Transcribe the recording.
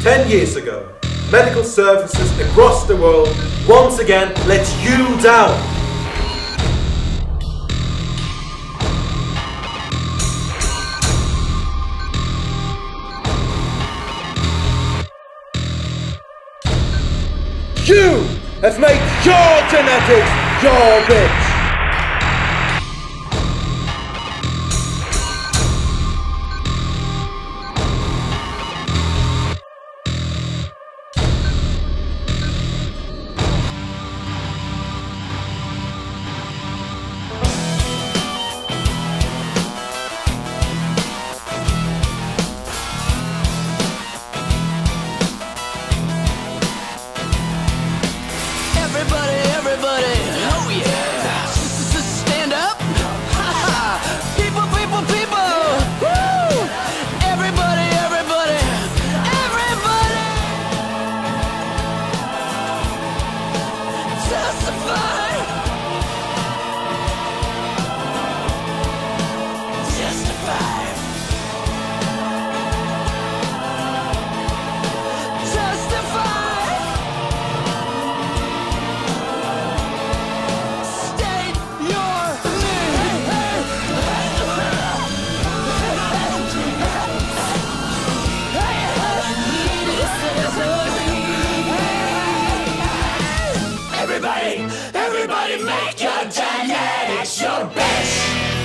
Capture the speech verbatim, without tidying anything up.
Ten years ago, medical services across the world once again let you down. You have made your genetics your bitch. Everybody, everybody make your genetics your best.